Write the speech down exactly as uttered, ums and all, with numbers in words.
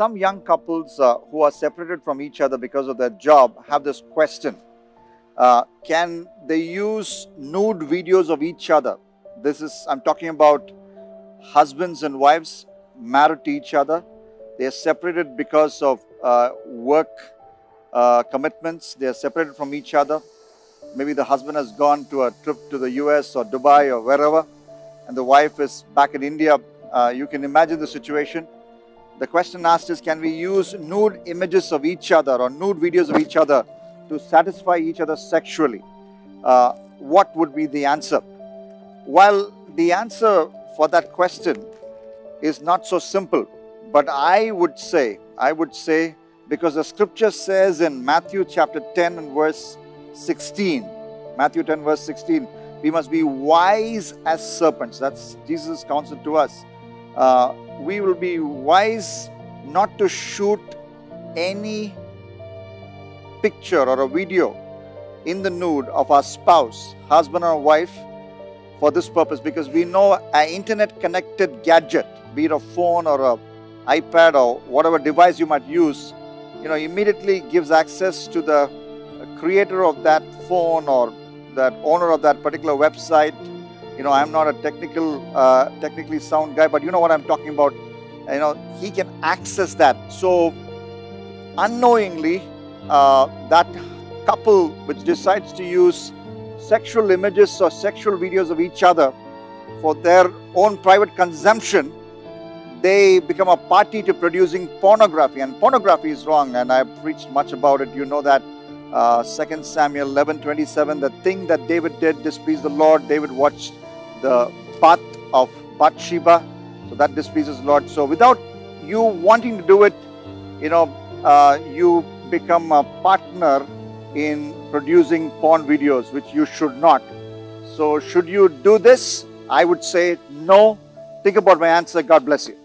some young couples uh, who are separated from each other because of their job have this question. Uh, can they use nude videos of each other? This is, I'm talking about husbands and wives married to each other. They are separated because of uh, work uh, commitments. They are separated from each other. Maybe the husband has gone to a trip to the U S or Dubai or wherever, and the wife is back in India. Uh, you can imagine the situation. The question asked is, can we use nude images of each other or nude videos of each other to satisfy each other sexually? Uh, what would be the answer? Well, the answer for that question is not so simple, but I would say, I would say, because the scripture says in Matthew chapter ten and verse sixteen, Matthew ten verse sixteen, we must be wise as serpents. That's Jesus' counsel to us. Uh, we will be wise not to shoot any picture or a video in the nude of our spouse, husband or wife, for this purpose, because we know an internet connected gadget, be it a phone or an iPad or whatever device you might use, you know, immediately gives access to the creator of that phone or that owner of that particular website. You know, I'm not a technical, uh, technically sound guy, but you know what I'm talking about. You know, he can access that. So, unknowingly, uh, that couple which decides to use sexual images or sexual videos of each other for their own private consumption, they become a party to producing pornography. And pornography is wrong, and I've preached much about it. You know that. Uh, Second Samuel eleven twenty-seven, the thing that David did displeased the Lord. David watched the path of Bathsheba, so that displeases the Lord. So without you wanting to do it, you know, uh, you become a partner in producing porn videos, which you should not. So should you do this? I would say no. Think about my answer. God bless you.